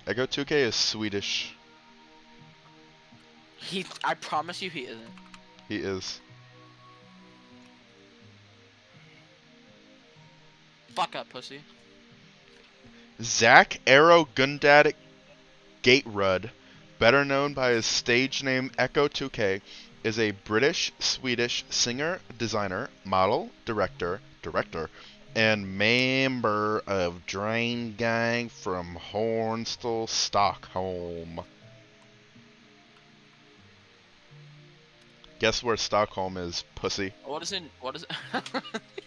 ecco2k is Swedish. I promise you he isn't. He is. Fuck up, pussy. Zach Arrow Gundad Gaterud, better known by his stage name ecco2k, is a British-Swedish singer, designer, model, director, and member of Drain Gang from Hornstal, Stockholm. Guess where Stockholm is, pussy? What is it?